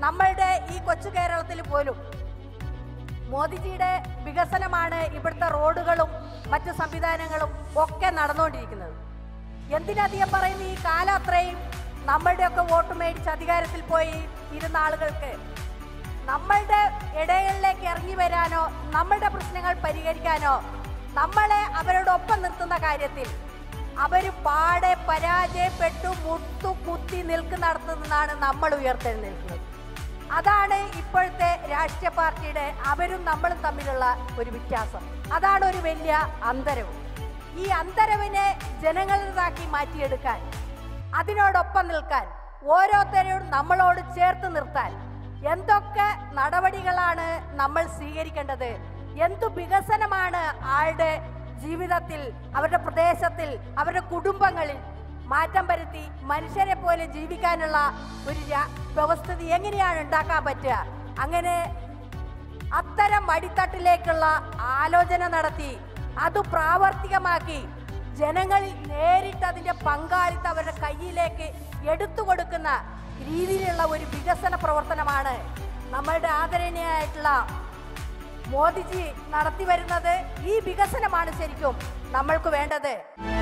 നമ്മളുടെ ഈ കൊച്ചു കേരളത്തിൽ പോലും മോദിജിയുടെ വികസനമാണ് ഇവിടുത്തെ റോഡുകളും മറ്റു സംവിധാനങ്ങളും ഒക്കെ നടന്നുകൊണ്ടിരിക്കുന്നത്. എന്തിനധികം പറയുന്നു, ഈ കാലം അത്രയും നമ്മളുടെയൊക്കെ വോട്ട് മേടിച്ച് അധികാരത്തിൽ പോയി ഇരുന്ന ആളുകൾക്ക് നമ്മളുടെ ഇടകളിലേക്ക് ഇറങ്ങി വരാനോ നമ്മളുടെ പ്രശ്നങ്ങൾ പരിഹരിക്കാനോ നമ്മളെ അവരോടൊപ്പം നിർത്തുന്ന കാര്യത്തിൽ അവർ പാടെ പരാജയപ്പെട്ടു മുട്ടുകുത്തി നിൽക്കുന്നിടത്തു നിന്നാണ് നമ്മൾ ഉയർത്തെഴുന്നേൽക്കുന്നത്. അതാണ് ഇപ്പോഴത്തെ രാഷ്ട്രീയ പാർട്ടിയുടെ അവരും നമ്മളും തമ്മിലുള്ള ഒരു വ്യത്യാസം. അതാണ് ഒരു വലിയ അന്തരവും. ഈ അന്തരവിനെ ജനങ്ങളുടേതാക്കി മാറ്റിയെടുക്കാൻ, അതിനോടൊപ്പം നിൽക്കാൻ, ഓരോരുത്തരോടും നമ്മളോട് ചേർത്ത് നിർത്താൻ എന്തൊക്കെ നടപടികളാണ് നമ്മൾ സ്വീകരിക്കേണ്ടത്, എന്തു വികസനമാണ് ആളുടെ ജീവിതത്തിൽ, അവരുടെ പ്രദേശത്തിൽ, അവരുടെ കുടുംബങ്ങളിൽ മാറ്റം വരുത്തി മനുഷ്യരെ പോലെ ജീവിക്കാനുള്ള ഒരു വ്യവസ്ഥിതി എങ്ങനെയാണ് ഉണ്ടാക്കാൻ പറ്റുക, അങ്ങനെ അത്തരം അടിത്തട്ടിലേക്കുള്ള ആലോചന നടത്തി അത് പ്രാവർത്തികമാക്കി ജനങ്ങളിൽ നേരിട്ട് അതിൻ്റെ പങ്കാളിത്തം അവരുടെ കയ്യിലേക്ക് എടുത്തു കൊടുക്കുന്ന രീതിയിലുള്ള ഒരു വികസന പ്രവർത്തനമാണ് നമ്മളുടെ ആദരണീയമായിട്ടുള്ള മോദിജി നടത്തി വരുന്നത്. ഈ വികസനമാണ് ശരിക്കും നമ്മൾക്ക് വേണ്ടത്.